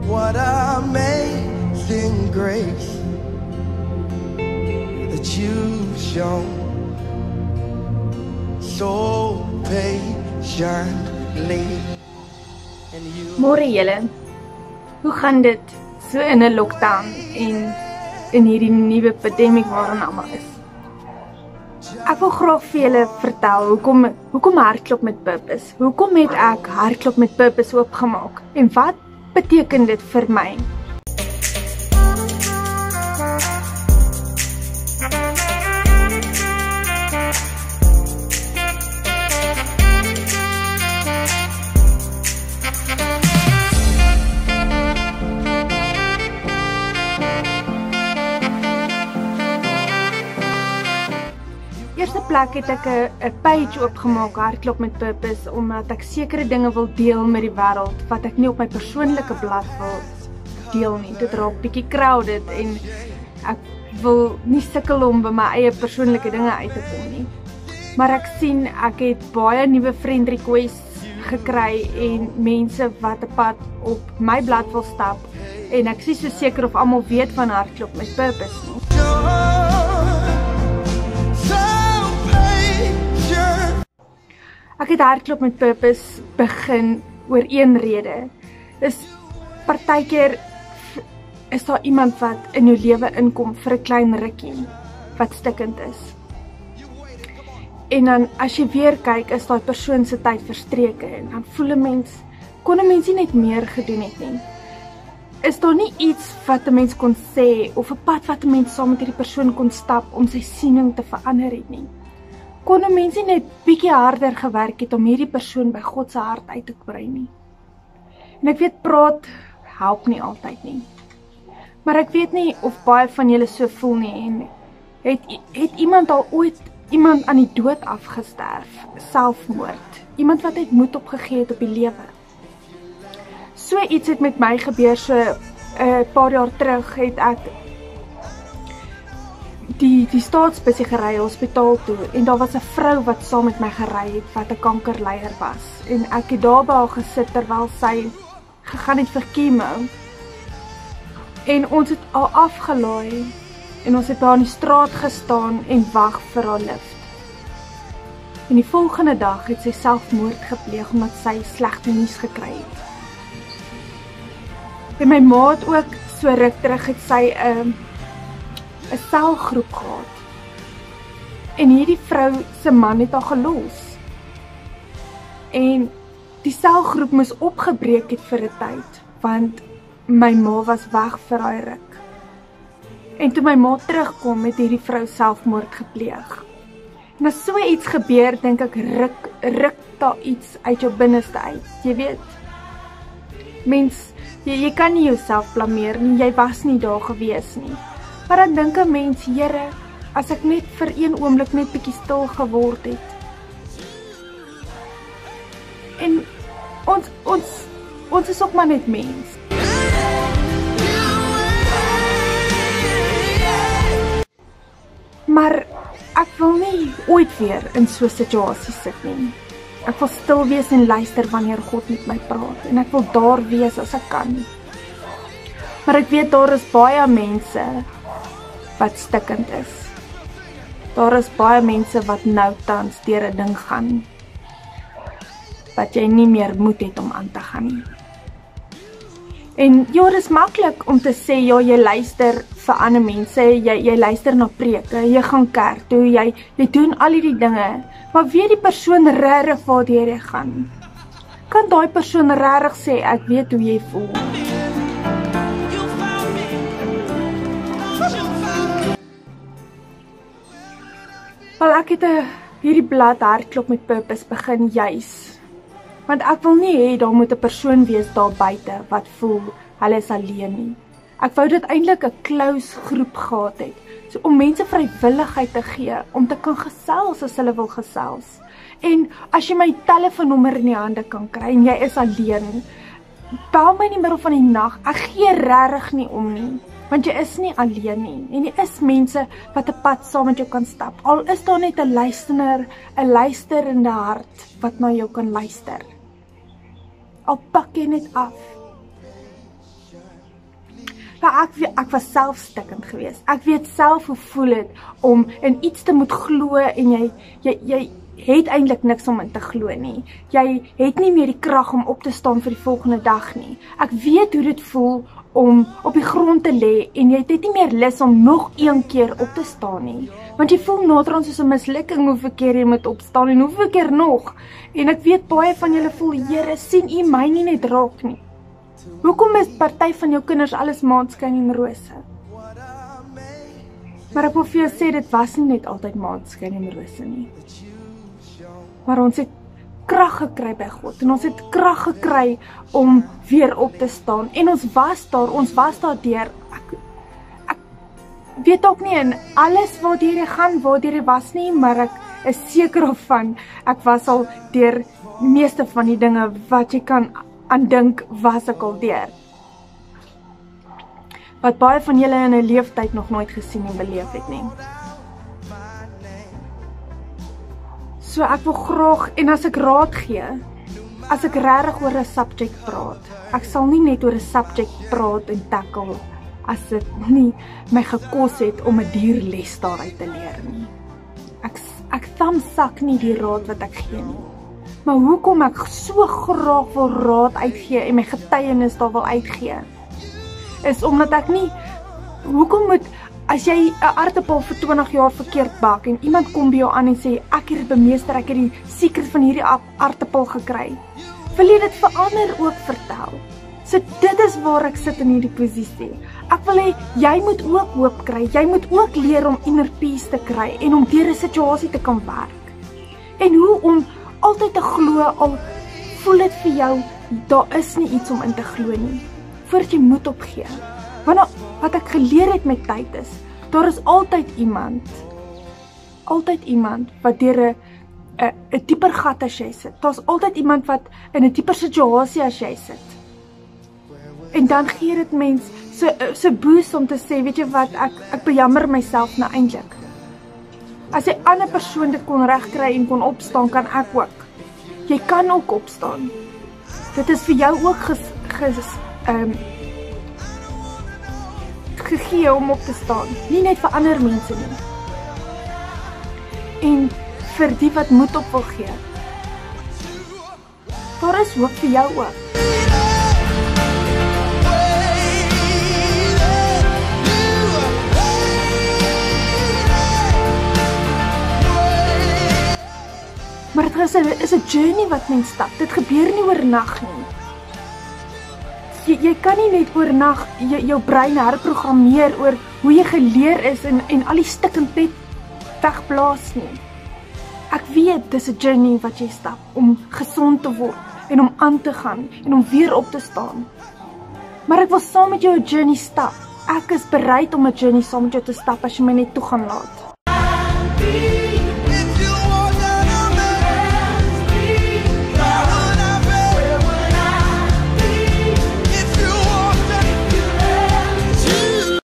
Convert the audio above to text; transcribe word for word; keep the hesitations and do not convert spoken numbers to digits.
What amazing grace that you've shown, so patiently. Môre julle, hoe gaan dit so in 'n lockdown en in hierdie nuwe pandemie waarin almal is? Ek wil graag vir julle vertel hoekom hoekom Hardloop met Purpose. Hoekom het ek Hardloop met Purpose oopgemaak en wat beteken dit vir my? Eerste plek het ek 'n page oopgemaak, Hardloop met Purpose, omdat ek sekere dinge wil deel met die wêreld wat ek nie op my persoonlike blad wil deel nie. Dit raak bietjie crowded en ek wil nie sukkel om by my eie persoonlike dinge uit te kom nie. Maar ek sien ek het baie nuwe friend requests gekry en mense wat 'n pad op my blad wil stap en ek is nie so seker of almal weet van Hardloop met Purpose nie. Ek het Hardloop met Purpose begin oor een rede. Dis partykeer is daar iemand wat in jou lewe inkom vir 'n klein rukkie wat stikkend is. En dan as jy weer kyk, is daai persoon se tyd verstreke en dan voel 'n mens, kon 'n mens nie net meer gedoen het nie. Is daar nie iets wat 'n mens kon sê of 'n pad wat 'n mens saam met hierdie persoon kon stap om sy siening te verander het nie? Kon 'n mens nie net bietjie harder gewerk het om hierdie persoon by God se hart uit te kry nie? En ek weet praat help nie altyd nie. Maar ek weet nie of baie van julle so voel nie en het het iemand al ooit iemand aan die dood afgesterf, selfmoord, iemand wat uit moed opgegee het op die lewe. So iets het met my gebeur, so 'n uh, paar jaar terug het ek die die staatsbusie gery hospitaal toe en daar was 'n vrou wat saam met my gery het wat 'n kankerleier was en ek het daar by haar gesit terwyl sy gegaan het vir chemo en ons het haar afgelaai en ons het daar in die straat gestaan en wag vir haar lift. En die volgende dag het sy selfmoord gepleeg omdat sy slegte nuus gekry het. En my ma het ook so ruk terug het sy 'n um, 'n selgroep gehad. En hierdie vrou se man het haar gelos. En die selgroep moes opgebreek het vir 'n tyd, want my ma was weg vir daai ruk. En toe my ma terugkom, het hierdie vrou selfmoord gepleeg. En as so iets gebeur, dink ek ruk ruk daar iets uit jou binneste uit. Jy weet, mens, jy, jy kan nie jouself blameer nie, jy was nie daar gewees nie. Maar dan dink 'n mens, Here, as ek net vir een oomblik net bietjie stil geword het. En ons ons ons is ook maar net mens. Maar ek wil nie ooit weer in so 'n situasie sit nie. Ek wil stil wees en luister wanneer God met my praat en ek wil daar wees as ek kan. Maar ek weet daar is baie mense wat stikkend is. Daar is baie mense wat nou tans deur 'n ding gaan wat jy nie meer moed het om aan te gaan nie. En ja, dit is maklik om te sê, ja, jy luister vir ander mense, jy, jy luister na preke, jy gaan kerk toe, jy, jy doen al die dinge, maar weet die persoon regtig waartoe jy gaan? Kan daai persoon regtig sê, ek weet hoe jy voel? Wel, ek het a, hierdie blad Hardloop met Purpose begin juis. Want ek wil nie hê daar moet 'n persoon wees daar buite wat voel hulle is alleen nie. Ek wou dit eintlik 'n close groep gehad het, so om mense vrywilligheid te gee om te kan gesels as hulle wil gesels. En as jy my telefoonnommer in die hande kan kry en jy is alleen, bel my in die middel van die nag. Ek gee regtig nie om nie. Want jy is nie alleen nie, en jy is mense wat 'n pad saam met jou kan stap. Al is daar net 'n luistener, 'n luisterende hart wat na jou kan luister. Al pak jy net af. Maar ek, ek was self stikkend geweest. Ek weet self hoe voel het om in iets te moet glo en jy, jy, jy het eintlik niks om in te glo nie. Jy het nie meer die krag om op te staan vir die volgende dag nie. Ek weet hoe dit voel om op die grond te lê en jy het nie meer lus om nog een keer op te staan nie. Want jy voel naderhand soos 'n mislukking hoeveel keer jy moet opstaan en hoeveel keer nog. En ek weet baie van julle voel, Here, sien U my nie net raak nie. Hoekom is party van jou kinders alles maanskyn en rose? Maar ek wil vir jou sê, dit was nie net altyd maanskyn en rose nie. Maar ons het krag gekry by God en ons het krag gekry om weer op te staan en ons was daar, ons was daar deur. Ek, ek weet ook nie in alles waardeur jy gaan, waardeur jy was nie, maar ek is seker daarvan, ek was al deur meeste van die dinge wat jy kan aan dink, was ek al deur. Wat baie van julle in 'n leeftyd nog nooit gesien en beleef het nie. So ek wil graag, en as ek raad gee, as ek regtig oor 'n subject praat, ek sal nie net oor 'n subject praat en tackle, as dit nie my gekos het om 'n duur les daaruit te leer nie. Ek, ek thumbsak nie die raad wat ek gee nie. Maar hoekom ek so graag wil raad uitgee en my getuienis daar wil uitgee, is omdat ek nie, hoekom moet, as jy 'n aartappel vir twintig jaar verkeerd bak en iemand kom by jou aan en sê, ek het dit bemeester, ek het die secret van hierdie aartappel gekry, wil jy dit vir ander ook vertel? So dit is waar ek sit in hierdie posisie. Ek wil hê, jy moet ook hoop kry, jy moet ook leer om inner peace te kry en om deur 'n situasie te kan werk. En hoe om altyd te glo, al voel dit vir jou, daar is nie iets om in te glo nie, voordat jy moed opgee. Want wat ek geleer het met tyd is, daar is altyd iemand, altyd iemand wat deur 'n 'n 'n dieper gat as jy sit. Daar's altyd iemand wat in 'n dieper situasie as jy sit. En dan gee dit mens so so boost om te sê, weet jy wat, ek ek bejammer myself nou eintlik. As 'n ander persoon dit kon regkry en kon opstaan, kan ek ook. Jy kan ook opstaan. Dit is vir jou ook ges, ges, um, gegee om op te staan. Nie net vir ander mense nie. En vir die wat moed op wil gee. Daar is hoop vir jou ook. Maar dit is 'n is 'n journey wat mens stap. Dit gebeur nie oornag nie. Jy, jy kan nie net oornag jou, jou brein herprogrammeer oor hoe jy geleer is en, en al die stikkend net wegblaas nie. Ek weet, dis 'n journey wat jy stap om gesond te word en om aan te gaan en om weer op te staan. Maar ek wil saam met jou 'n journey stap. Ek is bereid om 'n journey saam met jou te stap as jy my net toe gaan laat.